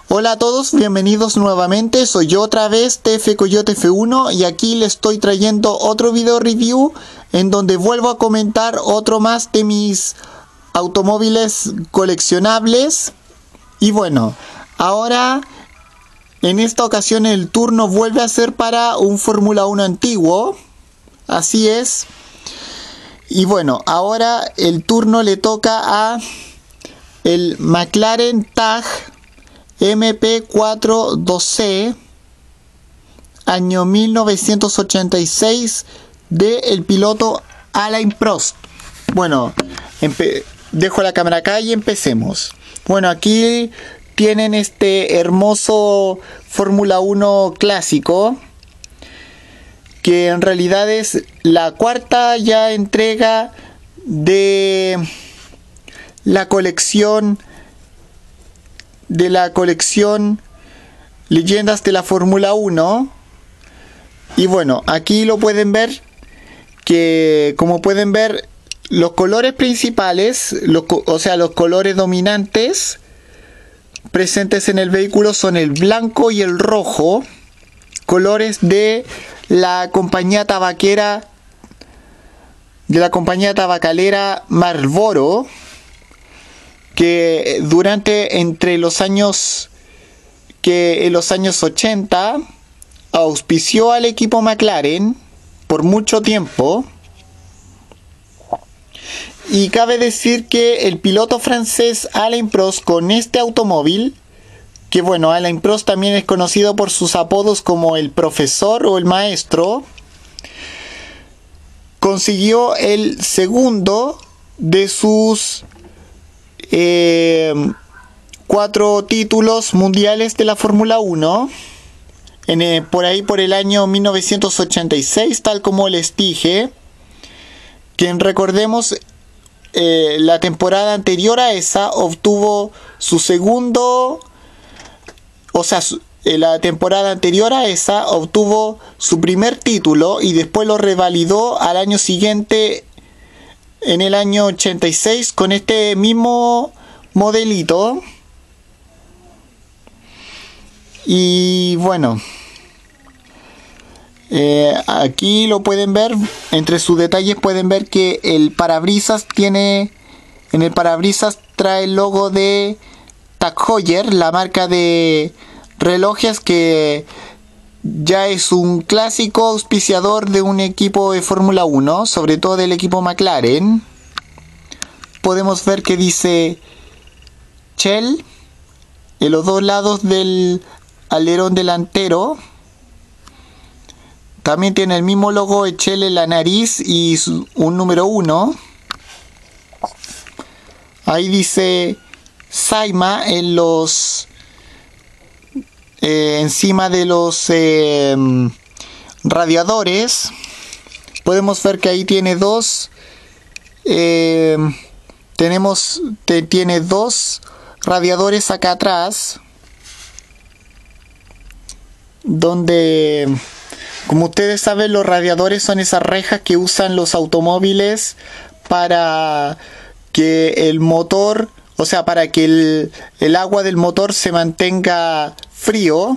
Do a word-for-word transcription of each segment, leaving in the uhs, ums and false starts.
Hola a todos, bienvenidos nuevamente, soy yo otra vez, T F Coyote F uno, y aquí les estoy trayendo otro video review en donde vuelvo a comentar otro más de mis automóviles coleccionables. Y bueno, ahora en esta ocasión el turno vuelve a ser para un Fórmula uno antiguo, así es. Y bueno, ahora el turno le toca a el McLaren Tag M P cuarenta y dos C año mil novecientos ochenta y seis de el piloto Alain Prost. Bueno, dejo la cámara acá y empecemos. Bueno, aquí tienen este hermoso Fórmula uno clásico, que en realidad es la cuarta ya entrega de la colección de la colección Leyendas de la Fórmula uno. Y bueno, aquí lo pueden ver, que como pueden ver, los colores principales, los, o sea los colores dominantes presentes en el vehículo son el blanco y el rojo, colores de la compañía tabaquera de la compañía tabacalera Marlboro, que durante entre los años que en los años ochenta auspició al equipo McLaren por mucho tiempo. Y cabe decir que el piloto francés Alain Prost, con este automóvil, que bueno, Alain Prost también es conocido por sus apodos como el profesor o el maestro, consiguió el segundo de sus Eh, cuatro títulos mundiales de la Fórmula uno en, eh, por ahí por el año mil novecientos ochenta y seis, tal como les dije. Quien recordemos, eh, la temporada anterior a esa obtuvo su segundo, o sea, su, eh, la temporada anterior a esa obtuvo su primer título y después lo revalidó al año siguiente, en el año ochenta y seis, con este mismo modelito. Y bueno, eh, aquí lo pueden ver, entre sus detalles pueden ver que el parabrisas tiene, en el parabrisas trae el logo de Tag Heuer, la marca de relojes que ya es un clásico auspiciador de un equipo de Fórmula uno, sobre todo del equipo McLaren. Podemos ver que dice Shell en los dos lados del alerón delantero. También tiene el mismo logo de Shell en la nariz y un número uno. Ahí dice Saima en los Eh, encima de los eh, radiadores. Podemos ver que ahí tiene dos eh, tenemos te, tiene dos radiadores acá atrás, donde, como ustedes saben, los radiadores son esas rejas que usan los automóviles para que el motor, o sea, para que el, el agua del motor se mantenga frío.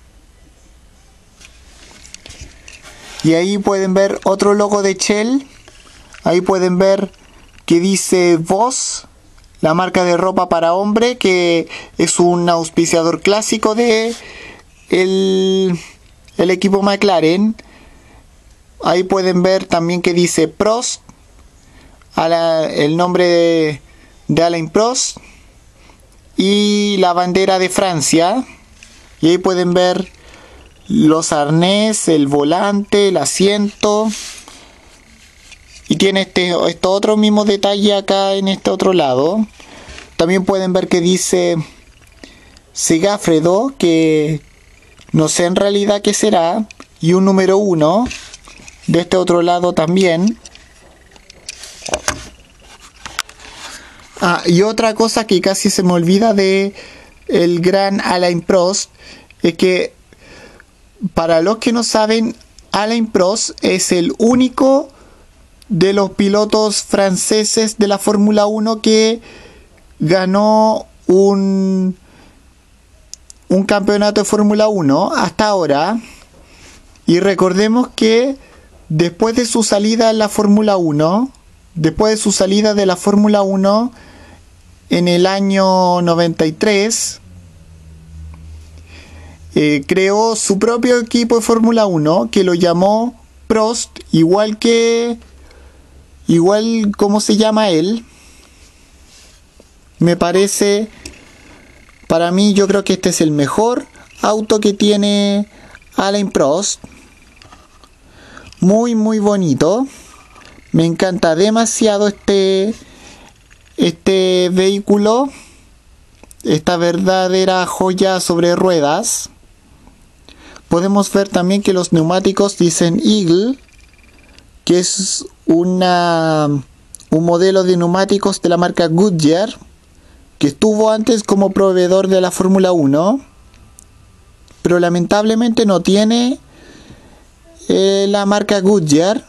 Y ahí pueden ver otro logo de Shell. Ahí pueden ver que dice Boss, la marca de ropa para hombre, que es un auspiciador clásico de el, el equipo McLaren. Ahí pueden ver también que dice Prost, a la, el nombre de, de Alain Prost, y la bandera de Francia. Y ahí pueden ver los arnés, el volante, el asiento. Y tiene este, este otro mismo detalle acá en este otro lado. También pueden ver que dice Segafredo, que no sé en realidad qué será. Y un número uno de este otro lado también. Ah, y otra cosa que casi se me olvida de el gran Alain Prost es que, para los que no saben, Alain Prost es el único de los pilotos franceses de la Fórmula uno que ganó un un campeonato de Fórmula uno hasta ahora. Y recordemos que después de su salida en la Fórmula uno, después de su salida de la Fórmula uno en el año noventa y tres, eh, creó su propio equipo de Fórmula uno que lo llamó Prost, igual que, igual como se llama él. Me parece, para mí yo creo que este es el mejor auto que tiene Alain Prost. Muy muy bonito. Me encanta demasiado este este vehículo, esta verdadera joya sobre ruedas. Podemos ver también que los neumáticos dicen Eagle, que es una un modelo de neumáticos de la marca Goodyear, que estuvo antes como proveedor de la Fórmula uno, pero lamentablemente no tiene eh, la marca Goodyear,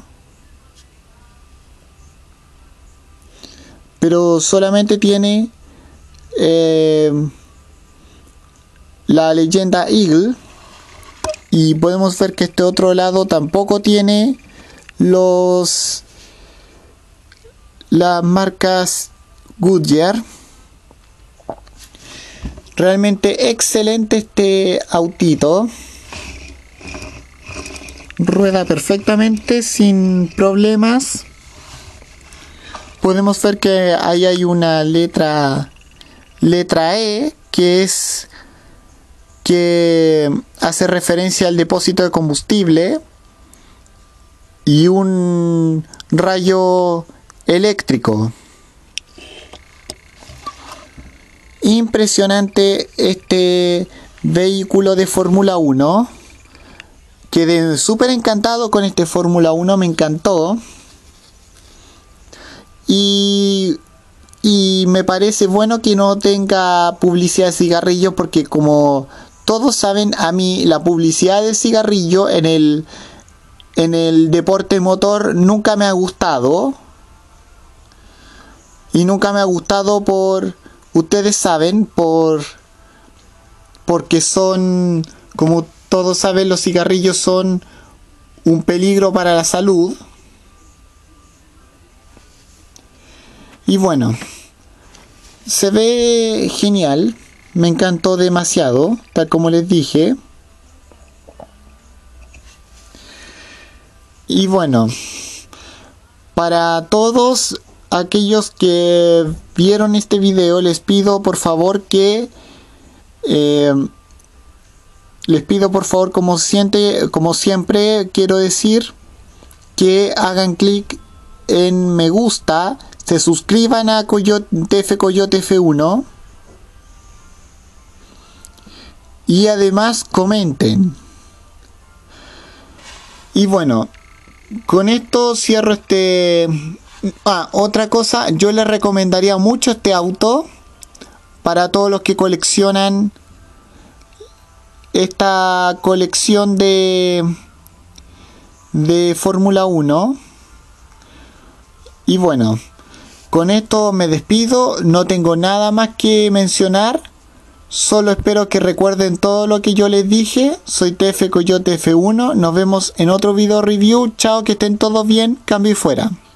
pero solamente tiene eh, la leyenda Eagle. Y podemos ver que este otro lado tampoco tiene los las marcas Goodyear. Realmente excelente este autito. Rueda perfectamente sin problemas. Podemos ver que ahí hay una letra letra E, que es que hace referencia al depósito de combustible, y un rayo eléctrico. Impresionante este vehículo de Fórmula uno. Quedé súper encantado con este Fórmula uno, me encantó. Y, y me parece bueno que no tenga publicidad de cigarrillos, porque como todos saben, a mí la publicidad de cigarrillo en el, en el deporte motor nunca me ha gustado. Y nunca me ha gustado por, ustedes saben, por porque son, como todos saben, los cigarrillos son un peligro para la salud. Y bueno, se ve genial. Me encantó demasiado, tal como les dije. Y bueno, para todos aquellos que vieron este video, les pido por favor que eh, les pido por favor, como siente, como siempre quiero decir, que hagan clic en me gusta, se suscriban a Coyote, T F Coyote F uno, y además comenten. Y bueno, con esto cierro este... Ah, otra cosa, yo les recomendaría mucho este auto para todos los que coleccionan esta colección de de Fórmula uno. Y bueno, con esto me despido, no tengo nada más que mencionar. Solo espero que recuerden todo lo que yo les dije. Soy T F Coyote F uno. Nos vemos en otro video review. Chao, que estén todos bien. Cambio y fuera.